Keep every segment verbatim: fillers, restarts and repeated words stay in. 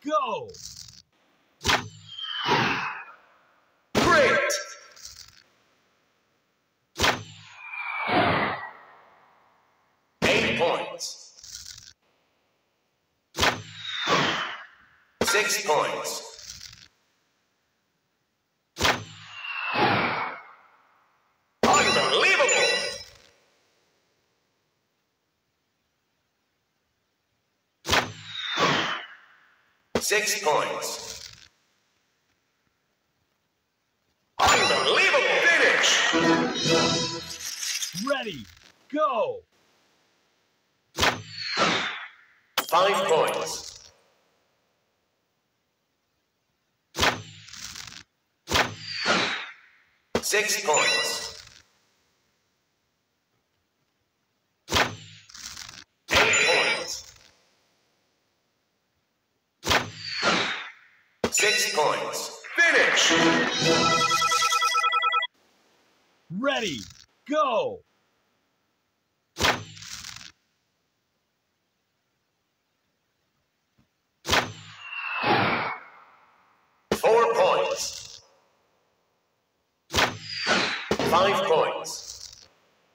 go! Great! Eight points. Six points. Unbelievable! Six points. Unbelievable finish! Ready, go! Five points. Six points. Eight points. Six points. Finish! Ready, go! Four points. Five points.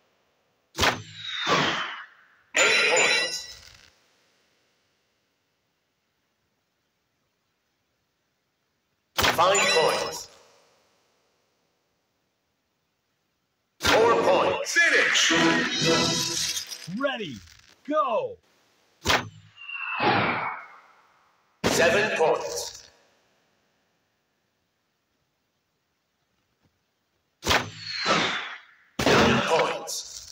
Eight points. Five points. Four points. Finish! Ready, go! Seven points. Nine points.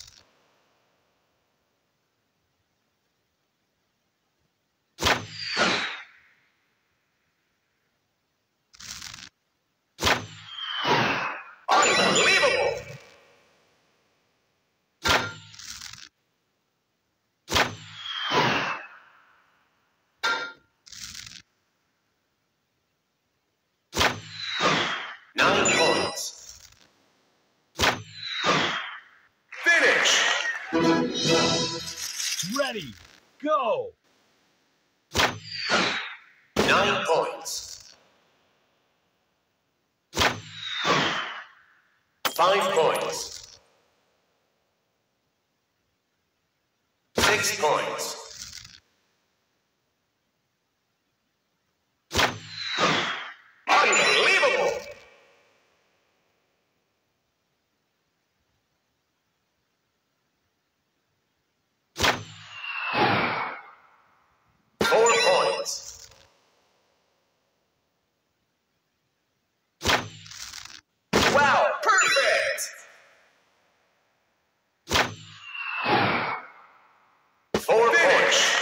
Unbelievable! Nine points. Finish! Ready, go! Nine points. Five points. Six points. Unbelievable! Four points. Wow, perfect! Four points.